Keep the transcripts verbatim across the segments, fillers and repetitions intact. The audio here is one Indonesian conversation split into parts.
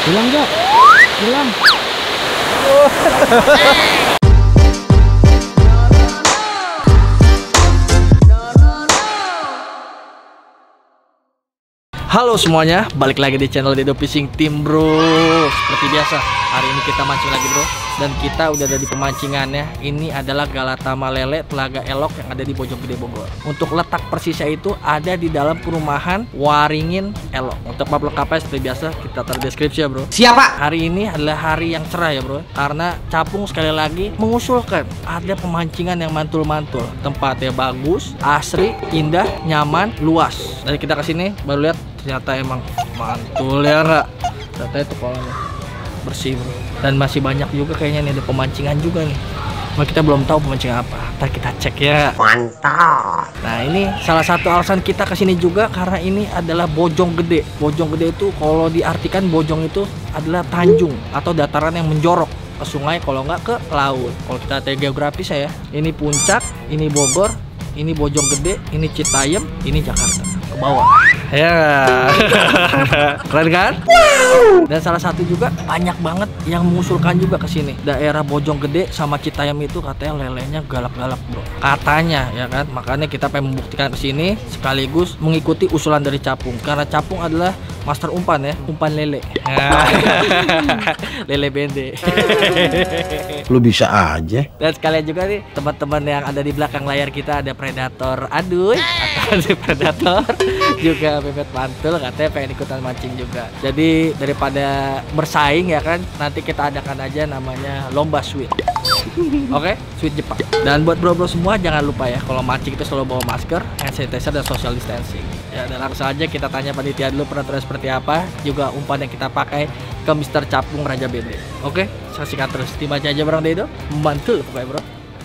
Hilang Jack, hilang. Halo semuanya, balik lagi di channel Dedo Fishing Team bro. Seperti biasa, hari ini kita mancing lagi bro. Dan kita udah ada di pemancingannya. Ini adalah Galatama Lele Telaga Elok yang ada di Bojonggede Bogor. Untuk letak persisnya itu ada di dalam perumahan Waringin Elok. Untuk map lengkapnya seperti biasa kita taruh deskripsi ya bro. Siapa? Hari ini adalah hari yang cerah ya bro. Karena Capung sekali lagi mengusulkan ada pemancingan yang mantul-mantul. Tempatnya bagus, asri, indah, nyaman, luas. Dari kita kesini baru lihat ternyata emang mantul ya nggak? Ternyata itu kolamnya bersih bro. Dan masih banyak juga kayaknya nih ada pemancingan juga nih. Cuma kita belum tahu pemancingan apa. Ntar kita cek ya. Mantap. Nah ini salah satu alasan kita kesini juga karena ini adalah Bojonggede. Bojonggede itu kalau diartikan bojong itu adalah tanjung atau dataran yang menjorok ke sungai, kalau nggak ke laut. Kalau kita lihat geografis ya, ini puncak, ini Bogor, ini Bojonggede, ini Citayam, ini Jakarta ke bawah. Ya, keren kan? Dan salah satu juga banyak banget yang mengusulkan juga ke sini. Daerah Bojonggede sama Citayam itu katanya lelenya galak-galak bro. Katanya ya kan, makanya kita pengen membuktikan ke sini sekaligus mengikuti usulan dari Capung. Karena Capung adalah master umpan ya, umpan lele. Lele bende. Lu bisa aja. Dan sekalian juga nih teman-teman yang ada di belakang layar kita ada predator aduy atau ada predator juga bebet mantul katanya pengen ikutan mancing juga. Jadi daripada bersaing ya kan, nanti kita adakan aja namanya lomba sweet. Oke, okay? Sweet Jepang. Dan buat bro-bro semua jangan lupa ya kalau mancing itu selalu bawa masker, hand sanitizer dan social distancing. Ya dan langsung aja kita tanya panitia dulu peraturan seperti apa, juga umpan yang kita pakai ke Mister Capung Raja Bende. Oke, okay? Saksikan terus. Tim aja aja bareng Dedo, mantul pokoknya bro.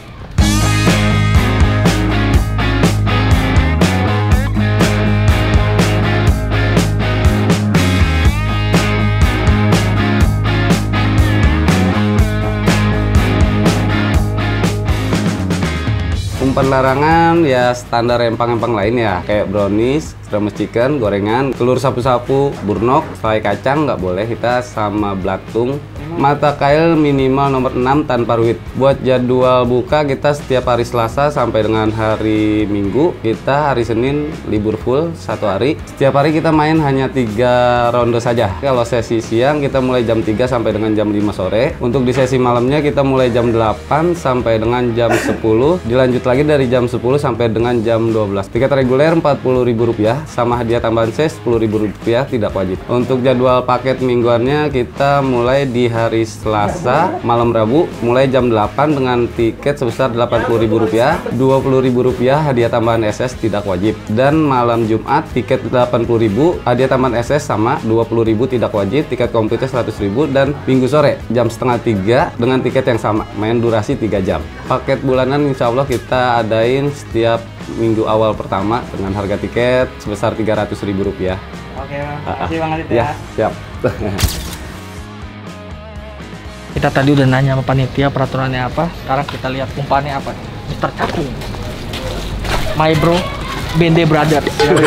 Umpan larangan ya standar empang-empang lain ya, kayak brownies, Rames chicken, gorengan, telur sapu-sapu, burnok, selai kacang nggak boleh kita, sama blatung. Mata kail minimal nomor enam tanpa ruit. Buat jadwal buka kita setiap hari Selasa sampai dengan hari Minggu. Kita hari Senin libur full satu hari. Setiap hari kita main hanya tiga ronde saja. Kalau sesi siang kita mulai jam tiga sampai dengan jam lima sore. Untuk di sesi malamnya kita mulai jam delapan sampai dengan jam sepuluh. Dilanjut lagi dari jam sepuluh sampai dengan jam dua belas. Tiket reguler empat puluh ribu rupiah sama hadiah tambahan ses sepuluh ribu rupiah tidak wajib. Untuk jadwal paket mingguannya kita mulai di hari hari Selasa malam Rabu mulai jam delapan dengan tiket sebesar delapan puluh ribu rupiah, dua puluh ribu rupiah hadiah tambahan S S tidak wajib. Dan malam Jumat tiket delapan puluh ribu, hadiah tambahan S S sama dua puluh ribu tidak wajib, tiket komputer seratus ribu. Dan Minggu sore jam setengah tiga dengan tiket yang sama, main durasi tiga jam. Paket bulanan insya Allah kita adain setiap minggu awal pertama dengan harga tiket sebesar tiga ratus ribu rupiah. Oke, makasih Bang Adit ya. Ya, siap. Kita tadi udah nanya sama panitia peraturannya apa. Sekarang kita lihat umpannya apa. Mister Capung, my bro, Bende brother.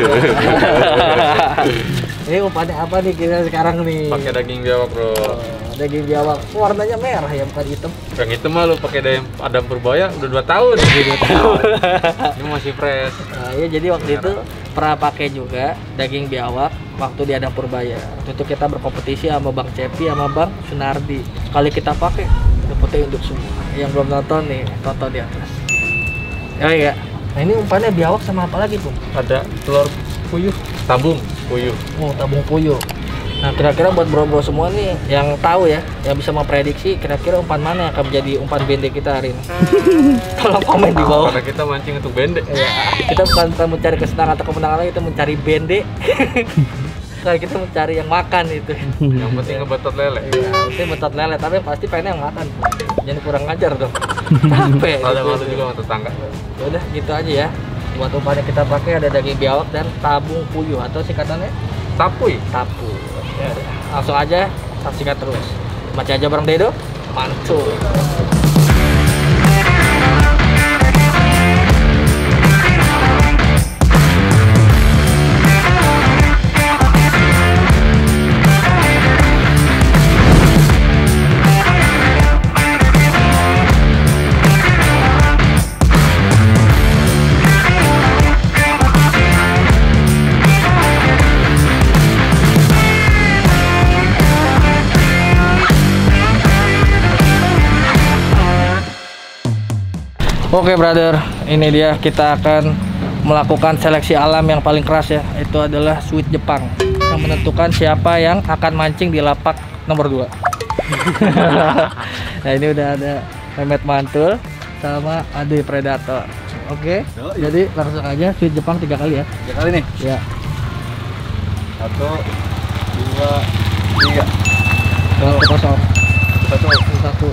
Ini umpannya apa nih kita sekarang nih? Pakai daging biawak bro. Oh, daging biawak. Warnanya merah ya, bukan hitam. Yang hitam mah lu pakai daging Adam Purbaya udah dua tahun. dua tahun. Ini masih fresh. Nah, ya jadi waktu merah. Itu pernah pakai juga daging biawak waktu di Adam Purbaya. Waktu itu kita berkompetisi sama Bang Cepi sama Bang Sunardi. Sekali kita pakai dapetnya induk semua. Yang belum nonton nih, tonton di atas. Ya ya. Nah ini umpannya biawak sama apa lagi tuh? Ada telur puyuh, tabung puyuh. Oh tabung puyuh. Nah kira-kira buat bro-bro semua nih yang tahu ya, yang bisa memprediksi kira-kira umpan mana yang akan menjadi umpan bende kita hari ini. Tolong komen di bawah. Karena kita mancing untuk bende. Ya, kita bukan mencari kesenangan atau kemenangan lagi, kita mencari bende. Karena kita mencari yang makan itu. Yang penting ngebetot lele. Iya, penting betot lele, tapi yang pasti pengen yang makan. Jangan kurang ngajar dong. Capek. Ada malu juga sama tetangga. Ya udah gitu aja ya. Buat umpan yang kita pakai ada daging biawak dan tabung puyuh atau singkatannya tapuy. Tapu. Ya, langsung aja saksikan terus. Macam aja bareng Dedo, mantul. Oke brother, ini dia kita akan melakukan seleksi alam yang paling keras ya. Itu adalah Sweet Jepang yang menentukan siapa yang akan mancing di lapak nomor dua. Nah ini udah ada Mehmet Mantul sama Ade Predator. Oke, jadi langsung aja Sweet Jepang tiga kali ya. Tiga kali nih. Ya. Satu, dua, tiga. Satu kosong. Satu. Satu.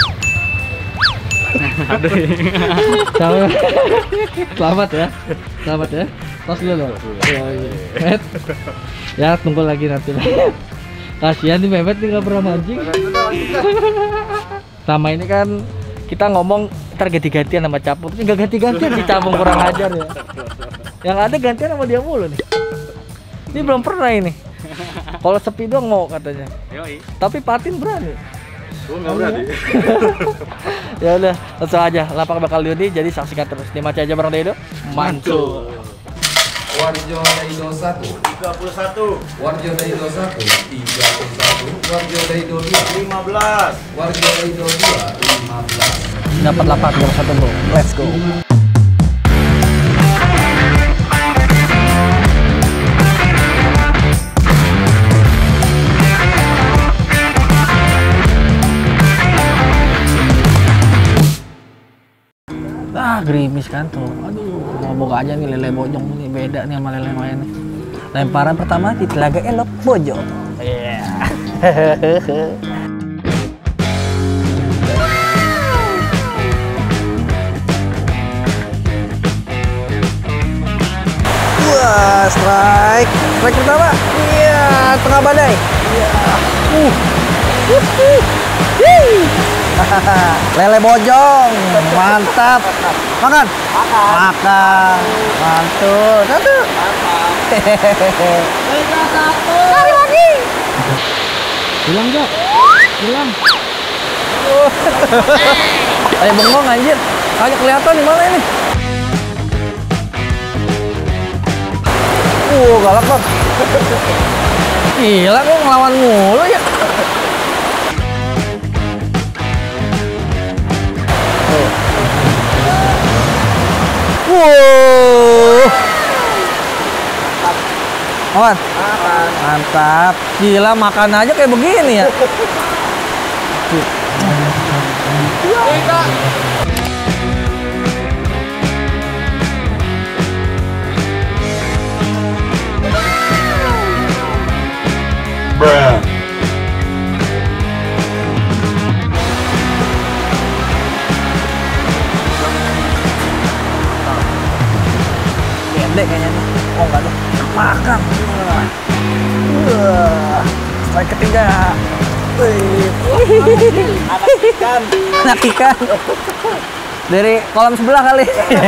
Aduh. Selamat. Selamat ya. Selamat ya. Tos dulu dong. Iya, iya. Met. Ya tunggu lagi nanti. Kasihan nih Mehmet nih nggak pernah mancing. Sama ini kan kita ngomong ntar ganti-gantian sama Capung, tapi nggak ganti-gantian di Capung, kurang ajar ya. Yang ada gantian sama dia mulu nih. Ini belum pernah ini. Kalau sepi doang mau katanya. Yoi. Tapi Patin berani. Gua nggak berani. Ya udah, langsung aja. Lapak bakal diundi, jadi saksikan terus. Dimaca aja bareng Dedo. Mantul. Warjo Daido satu, tiga puluh satu. Warjo Daido satu, tiga puluh satu. Warjo Daido dua, lima belas. Warjo Daido dua, lima belas. Dapat lapak nomor satu bro. Let's go. Ah, gerimis kan tuh. Aduh, mau buka aja nih lele bojong nih, beda nih sama lele lain nih. Lemparan pertama di Telaga Elok Bojong. Iya. Wah, strike. Strike pertama. Iya, tengah badai. Iya. Uh. Uh. uh. Lele bojong, mantap. Makan, makan, mantul, satu. Cari lagi. Hilang Jok, hilang. Ayo bengong anjir, kagak kelihatan di mana ini. Uh, galak banget. Gila kok ngelawan mulu ya. Wow, Awan, mantap. Gila makan aja kayak begini ya. Bruh. Gede kayaknya nih. Oh enggak deh. Makan. Wah. Strike ketiga. Wih. Anak ikan. Anak ikan. Dari kolam sebelah kali.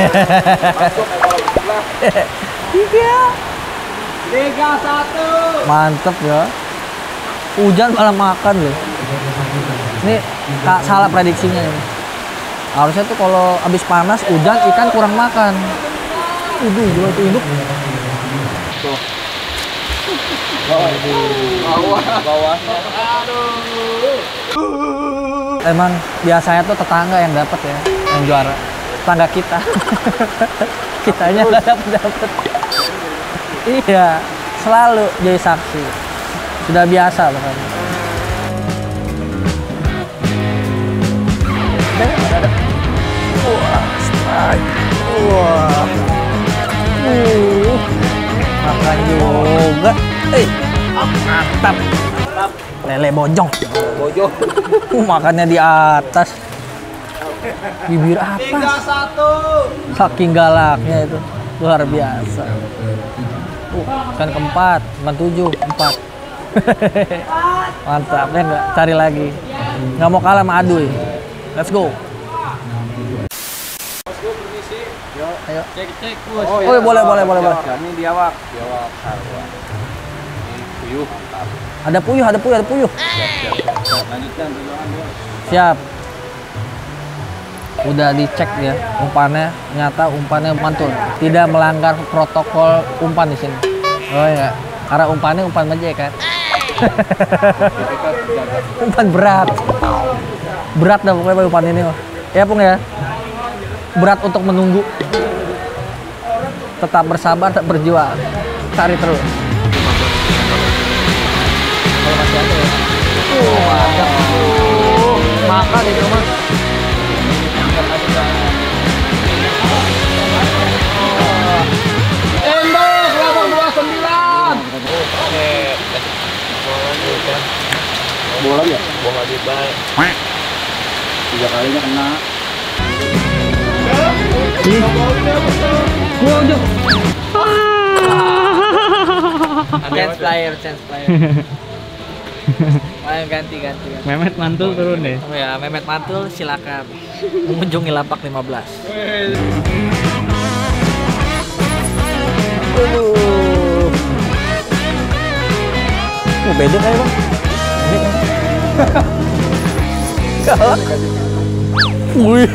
Tiga. Tiga satu. Mantep ya. Hujan malah makan loh. Ini kak, salah prediksinya ini. Harusnya tuh kalau habis panas hujan ikan kurang makan. Udah, gila tuh induk. Tuh. Bawah. Bawah. Bawah. Aduh. Emang biasanya tuh tetangga yang dapat ya, yang juara. Tetangga kita. Kitanya nggak dapat-dapat. Iya, selalu jadi saksi. Sudah biasa bahkan. Wah, strike. Wah. Uh, makan juga. Eh, mantap. Lele bojong. Bojong. Uh, makannya di atas. Bibir atas. tiga satu. Saking galaknya itu. Luar biasa. Uh, kan keempat, bukan tujuh, empat. Mantap, ya enggak? Cari lagi. Nggak mau kalah sama Aduy. Let's go. Ayo. Cek cek. Oh, oh ya, boleh boleh boleh boleh. Ini diawak, diawak sarwa. Puyuh. Ada puyuh, ada puyuh, ada puyuh. Lanjutkan tujuan bos. Siap. Udah dicek ya umpannya, nyata umpannya mantul, tidak melanggar protokol umpan di sini. Oh ya, karena umpannya umpan baja kan. Umpan berat, berat dah pokoknya umpan ini. Ya Pung ya. berat untuk menunggu. Tetap bersabar, tetap berjuang. Cari terus. Kalau masih ada ya. Oh, ada. Oh, makan itu mah. Endok delapan dua sembilan. Oke. Bola juga. Bola ya? Bola di baik. Tiga kalinya kena. Bojong. Chance player, chance player. Ayo ganti, ganti, ganti. Mehmet mantul turun deh. Oh ya, Mehmet mantul silakan mengunjungi lapak lima belas. Aduh. Oh, beda kayak bang. Beda kan? Wih.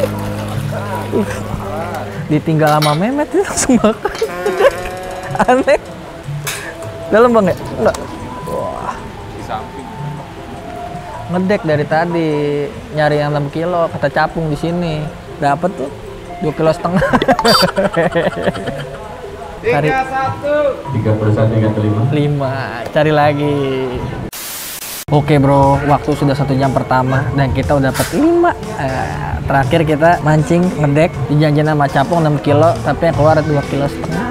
Ditinggal sama Mehmet dia langsung makan. Aneh. Dalam bang ya? Enggak. Wah. Di samping. Ngedek dari tadi nyari yang enam kilo, kata capung di sini. Dapat tuh dua kilo setengah. Cari tiga puluh satu tiga puluh lima. lima, cari lagi. Oke bro, waktu sudah satu jam pertama dan kita udah dapat lima. Eh, terakhir kita mancing ngedek dijanjiin sama capung enam kilo, tapi yang keluar dua kilo setengah.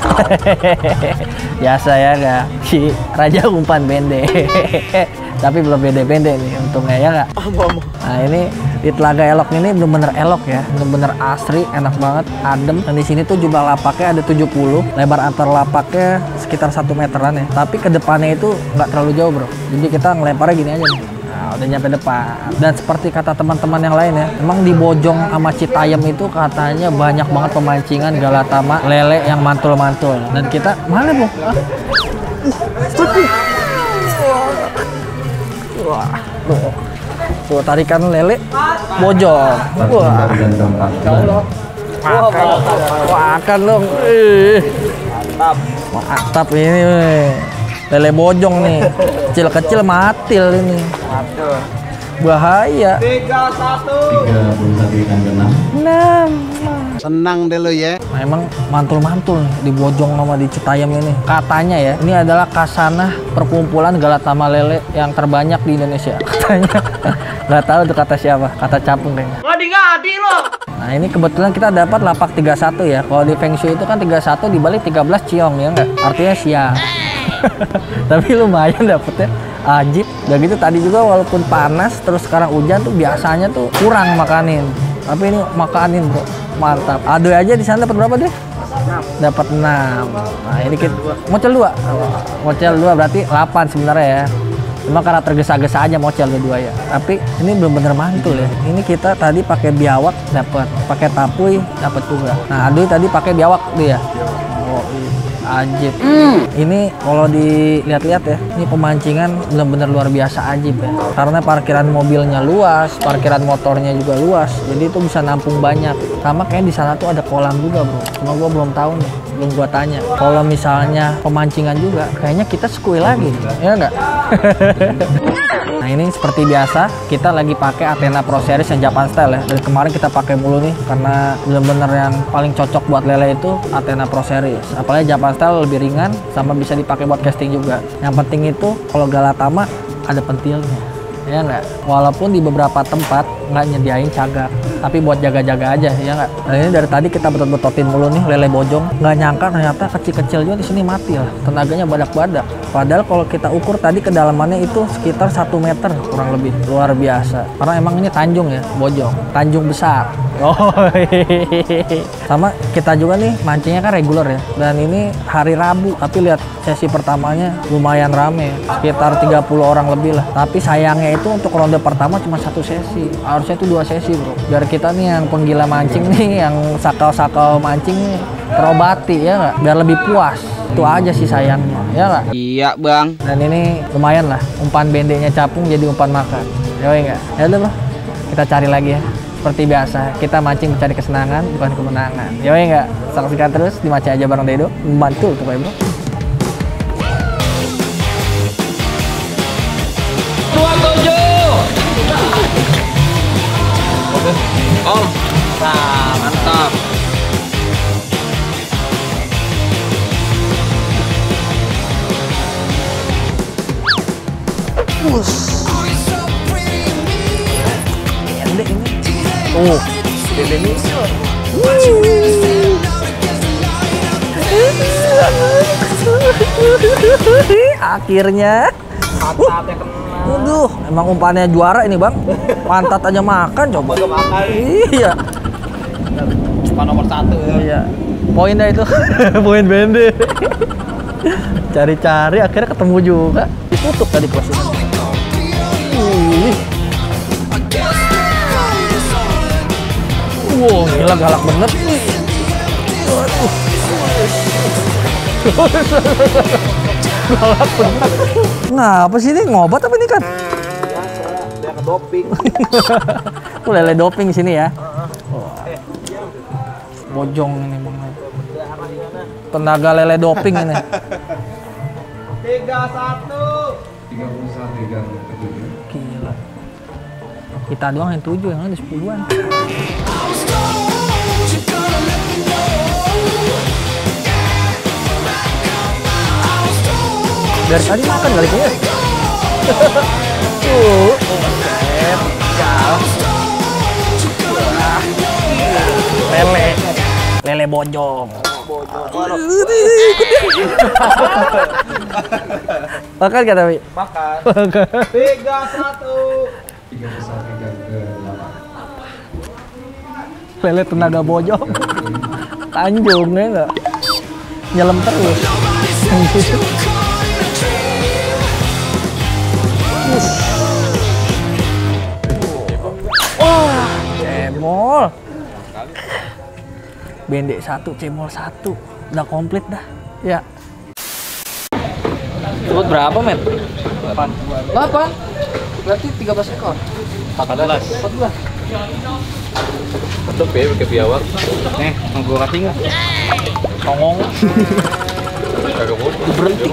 Biasa ya gak? Si Raja umpan bende. Tapi belum bende-bende nih untungnya ya nggak? Nah ini di Telaga Elok ini bener-bener elok ya, bener-bener asri, enak banget, adem. Dan di sini tuh jumlah lapaknya ada tujuh puluh, lebar antar lapaknya sekitar satu meteran ya. Tapi ke depannya itu nggak terlalu jauh bro, jadi kita ngelemparnya gini aja nih. Nah, udah nyampe depan. Dan seperti kata teman-teman yang lain ya, emang di Bojong sama Citayam itu katanya banyak banget pemancingan galatama lele yang mantul-mantul. Dan kita mana bro? Ah. Uh, Wah, tuh, tuh tarikan lele, Bojong. Wah, makan, makan dong. Ih, mantap ini, lele Bojong nih, kecil-kecil matil ini. Bahaya. tiga puluh satu ikan genang. enam. Senang deh lo ya. Nah, emang mantul-mantul nih di Bojong sama di Citayam ini. Katanya ya, ini adalah kasanah perkumpulan galatama lele yang terbanyak di Indonesia. Katanya. Nggak tahu itu kata siapa, kata capung kayaknya. Ngadi-ngadi loh. Nah ini kebetulan kita dapat lapak tiga puluh satu ya. Kalau di Feng Shui itu kan tiga puluh satu dibalik tiga belas ciong ya nggak? Artinya siang. Tapi lumayan dapetnya. Ajib. Dan gitu tadi juga walaupun panas terus sekarang hujan tuh biasanya tuh kurang makanin. Tapi ini makanin bro. Mantap. Aduh aja di sana dapat berapa deh? Dapat enam. Nah, ini kita mocel dua. Mocel dua berarti delapan sebenarnya ya. Cuma karena tergesa-gesa aja mocel dua ya. Tapi ini belum bener mantul ya. Ini kita tadi pakai biawak dapat, pakai tapuy dapat juga. Nah, aduh tadi pakai biawak dia. Oh, ajib. Mm. Ini kalau dilihat-lihat ya, ini pemancingan benar-benar luar biasa ajib ya. Karena parkiran mobilnya luas, parkiran motornya juga luas, jadi itu bisa nampung banyak. Sama kayak di sana tuh ada kolam juga bro. Cuma gua belum tahu nih, belum gua tanya. Kalau misalnya pemancingan juga, kayaknya kita sekui lagi, ya nggak? Nah ini seperti biasa kita lagi pakai Athena Pro Series yang Japan Style ya. Dari kemarin kita pakai mulu nih karena bener-bener yang paling cocok buat lele itu Athena Pro Series. Apalagi Japan Style lebih ringan sama bisa dipakai buat casting juga. Yang penting itu kalau galatama ada pentilnya, ya nggak? Walaupun di beberapa tempat nggak nyediain cagak, tapi buat jaga-jaga aja, ya nggak? Nah ini dari tadi kita betot-betotin mulu nih lele Bojong. Nggak nyangka ternyata kecil-kecil juga di sini mati lah. Tenaganya badak-badak. Padahal kalau kita ukur tadi kedalamannya itu sekitar satu meter kurang lebih. Luar biasa. Karena emang ini Tanjung ya, Bojong. Tanjung besar. Oh, sama kita juga nih mancingnya kan reguler ya. Dan ini hari Rabu, tapi lihat sesi pertamanya lumayan rame, sekitar tiga puluh orang lebih lah. Tapi sayangnya itu untuk ronde pertama cuma satu sesi. Harusnya itu dua sesi bro. Biar kita nih yang penggila mancing nih, yang sakal-sakal mancing nih, terobati ya nggak? Biar lebih puas. Itu aja sih sayangnya, ya nggak? Iya bang. Dan ini lumayan lah, umpan bendenya capung jadi umpan makan. Ya nggak? Ya udah bro, kita cari lagi ya. Seperti biasa, kita mancing mencari kesenangan, bukan kemenangan. Ya nggak? Saksikan terus di Mancing Aja bareng Dedo. Membantu tuh bro. Dua tujuh. Om. Nah. Bus. Bende ini. Oh, bende ini. Akhirnya. Pantatnya kena. Waduh, emang umpannya juara ini bang. Pantat aja makan coba. Makan. Iya. Umpan nomor satu ya. Iya. Poin dah itu. Poin bende. Cari-cari akhirnya ketemu juga. Ditutup tadi kelasnya. Wih. Wow, gila galak banget. Waduh. Galak banget. Nah, apa sih ini? Ngobat apa ini kan? Biasa, dia ke doping. Tuh lele doping sini ya. Wah. Bojong ini bang. Tenaga lele doping ini. Tiga satu. tiga puluh satu tiga puluh tujuh. Gila. Kita doang yang tujuh, yang ada sepuluhan. Dari tadi makan kali kayaknya. Tuh, set, gal. Lele, lele bojong. Makan kata Wi? Makan. Tiga satu. tiga puluh satu tiga ke delapan. Lele tenaga bojong. Tanjung ya enggak? Nyelam terus. Wah, cemol. Bendek satu, cemol satu. Udah komplit dah. Ya. Sebut berapa, Met? delapan. delapan? Berarti tiga belas ekor. empat belas. empat belas. Tetep ya pakai biawak. Nih, mau gue kasih nggak? Songong. Kagak boleh. Berhenti.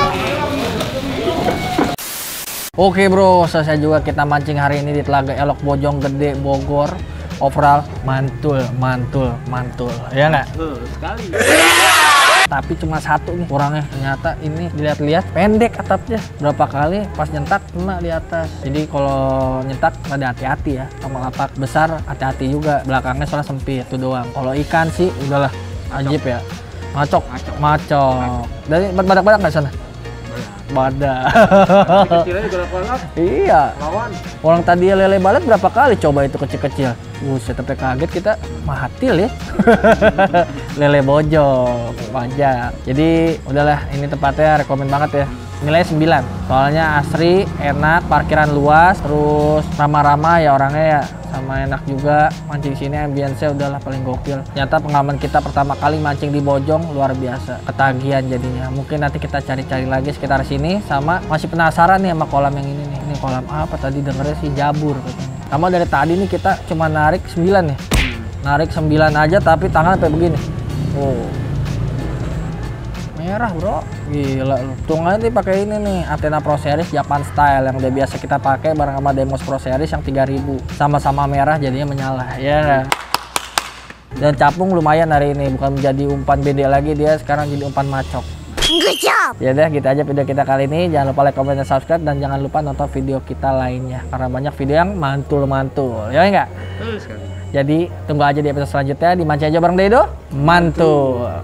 Oke bro, selesai juga kita mancing hari ini di Telaga Elok Bojong Gede Bogor. Overall mantul, mantul, mantul. Ya nggak? Sekali. Tapi cuma satu nih kurangnya. Ternyata ini dilihat-lihat pendek atapnya. Berapa kali pas nyentak kena di atas. Jadi kalau nyentak ada hati-hati ya. Sama lapak besar hati-hati juga. Belakangnya soalnya sempit itu doang. Kalau ikan sih udahlah ajib ya. Macok, macok. macok. Dari badak-badak nggak sana? Badak. Kecilnya juga lawan. Iya. Lawan. Orang tadi lele balet berapa kali coba itu kecil-kecil. Buset, sampai kaget kita mahatil ya. Lele bojong, wajar. Jadi udahlah, ini tempatnya rekomen banget ya. Nilai sembilan. Soalnya asri, enak, parkiran luas, terus ramah-ramah ya orangnya ya. Sama enak juga mancing sini, ambience-nya udahlah paling gokil. Ternyata pengalaman kita pertama kali mancing di Bojong luar biasa. Ketagihan jadinya. Mungkin nanti kita cari-cari lagi sekitar sini. Sama masih penasaran nih sama kolam yang ini nih. Ini kolam apa tadi dengernya sih Jabur katanya. Sama dari tadi nih kita cuma narik sembilan nih. Narik sembilan aja tapi tangan sampai begini. Oh. Merah bro, gila lu. Tung aja nih pakai ini nih, Athena Pro Series Japan Style yang udah biasa kita pakai bareng sama Demos Pro Series yang tiga ribu. Sama-sama merah jadinya menyala, ya kan? Dan capung lumayan hari ini, bukan menjadi umpan bende lagi, dia sekarang jadi umpan macok. Good job! Ya udah gitu aja video kita kali ini. Jangan lupa like, comment, dan subscribe. Dan jangan lupa nonton video kita lainnya. Karena banyak video yang mantul-mantul, ya enggak? Jadi tunggu aja di episode selanjutnya di Mancing Aja bareng Dedo. Mantul!